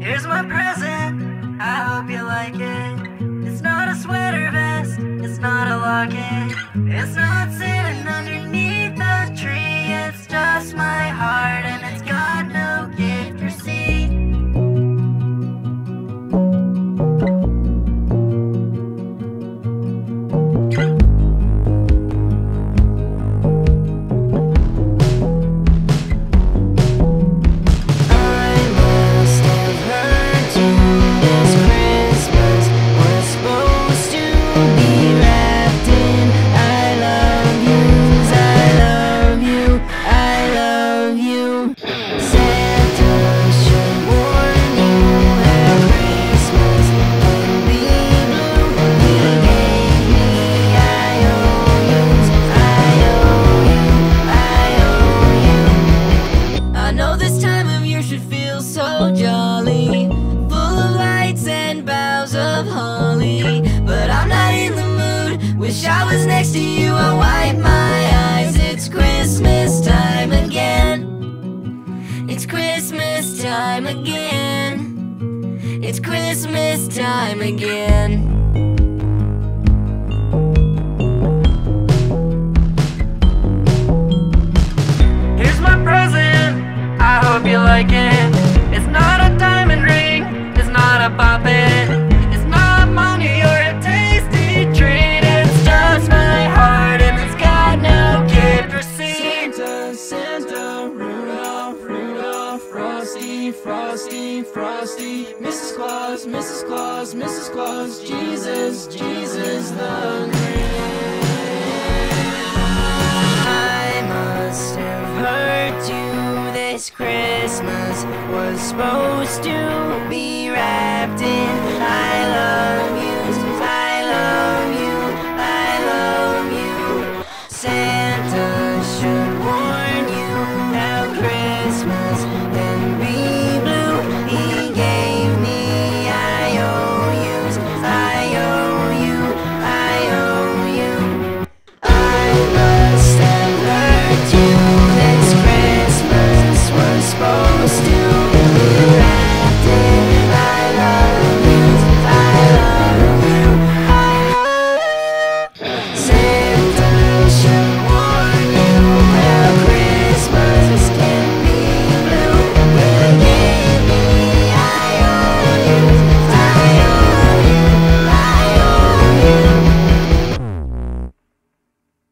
Here's my present, I hope you like it. It's not a sweater vest, it's not a locket. It's not sitting underneath the tree. It's just my heart and it's got no gift receipt. So jolly, full of lights and boughs of holly, but I'm not in the mood. Wish I was next to you. I wipe my eyes. It's Christmas time again. It's Christmas time again. It's Christmas time again. Here's my present, I hope you like it. It's not a diamond ring, it's not a puppet, it's not money or a tasty treat. It's just my heart and it's got no gift receipt. Santa, Santa, Rudolph, Rudolph, Frosty, Frosty, Frosty, Mrs. Claus, Mrs. Claus, Mrs. Claus, Jesus, Jesus the Great. I must have hurt you. This Christmas was supposed to be right.